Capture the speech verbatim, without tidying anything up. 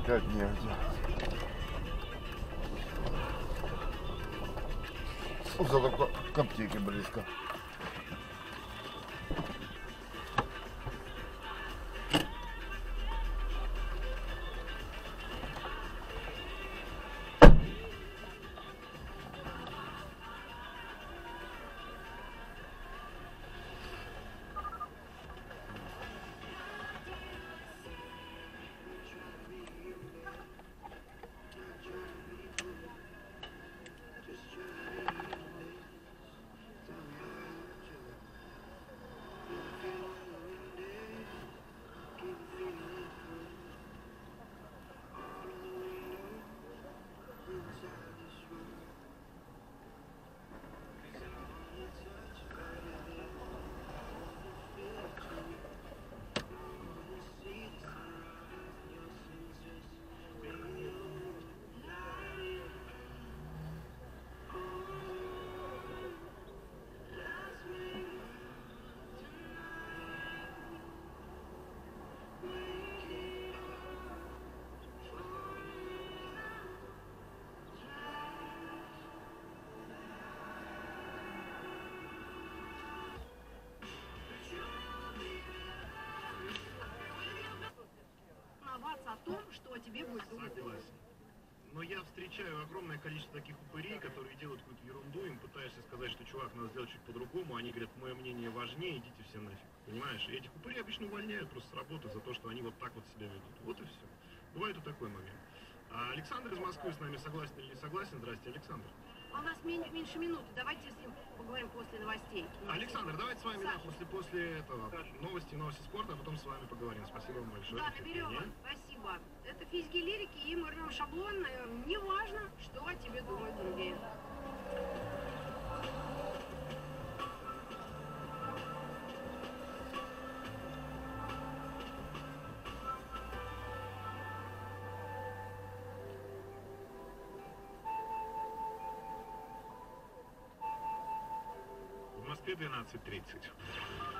Как негде. Зато к аптеке близко. О том, что о тебе будет думать. Согласен. Но я встречаю огромное количество таких упырей, которые делают какую-то ерунду, им пытаешься сказать, что, чувак, надо сделать чуть по-другому, они говорят, мое мнение важнее, идите все нафиг, понимаешь? И этих упырей обычно увольняют просто с работы за то, что они вот так вот себя ведут. Вот и все. Бывает и такой момент. А Александр из Москвы с нами согласен или не согласен? Здрасте, Александр. А у нас меньше, меньше минуты, давайте с ним поговорим после новостей. Александр, давайте с вами, да, после, после этого, новости, новости спорта, а потом с вами поговорим. Спасибо вам большое. Да, наберем вас. Спасибо. Это физики лирики, и мы рвем шаблон. Не важно, что о тебе думают другие. В Москве двенадцать тридцать.